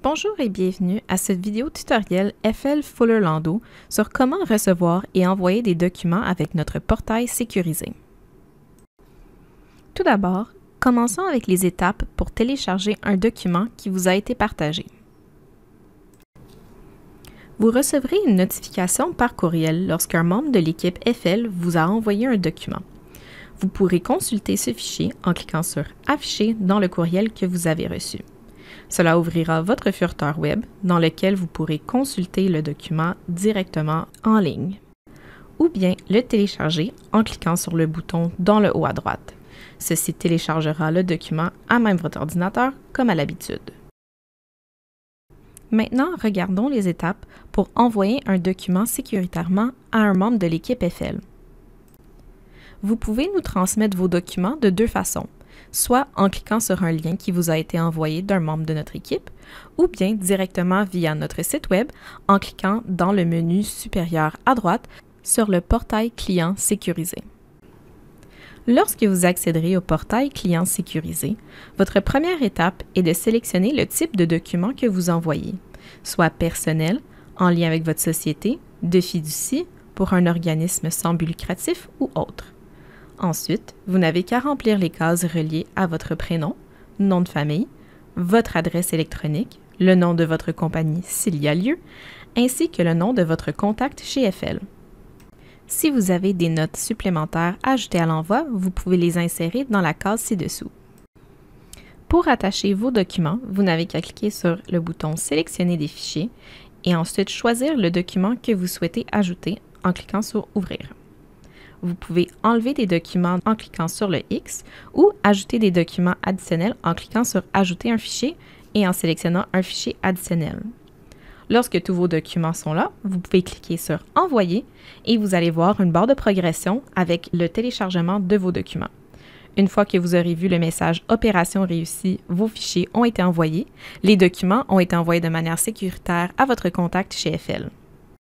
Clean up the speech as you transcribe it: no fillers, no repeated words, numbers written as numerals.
Bonjour et bienvenue à cette vidéo tutoriel FL Fuller Landau sur comment recevoir et envoyer des documents avec notre portail sécurisé. Tout d'abord, commençons avec les étapes pour télécharger un document qui vous a été partagé. Vous recevrez une notification par courriel lorsqu'un membre de l'équipe FL vous a envoyé un document. Vous pourrez consulter ce fichier en cliquant sur « Afficher » dans le courriel que vous avez reçu. Cela ouvrira votre furteur web dans lequel vous pourrez consulter le document directement en ligne ou bien le télécharger en cliquant sur le bouton dans le haut à droite. Ceci téléchargera le document à même votre ordinateur comme à l'habitude. Maintenant, regardons les étapes pour envoyer un document sécuritairement à un membre de l'équipe FL. Vous pouvez nous transmettre vos documents de deux façons, soit en cliquant sur un lien qui vous a été envoyé d'un membre de notre équipe, ou bien directement via notre site web en cliquant dans le menu supérieur à droite sur le portail client sécurisé. Lorsque vous accéderez au portail client sécurisé, votre première étape est de sélectionner le type de document que vous envoyez, soit personnel, en lien avec votre société, de fiducie, pour un organisme sans but lucratif ou autre. Ensuite, vous n'avez qu'à remplir les cases reliées à votre prénom, nom de famille, votre adresse électronique, le nom de votre compagnie s'il y a lieu, ainsi que le nom de votre contact chez FL. Si vous avez des notes supplémentaires ajoutées à l'envoi, vous pouvez les insérer dans la case ci-dessous. Pour attacher vos documents, vous n'avez qu'à cliquer sur le bouton « Sélectionner des fichiers » et ensuite choisir le document que vous souhaitez ajouter en cliquant sur « Ouvrir ». Vous pouvez enlever des documents en cliquant sur le X ou ajouter des documents additionnels en cliquant sur « Ajouter un fichier » et en sélectionnant un fichier additionnel. Lorsque tous vos documents sont là, vous pouvez cliquer sur « Envoyer » et vous allez voir une barre de progression avec le téléchargement de vos documents. Une fois que vous aurez vu le message « Opération réussie », vos fichiers ont été envoyés, les documents ont été envoyés de manière sécuritaire à votre contact chez FL.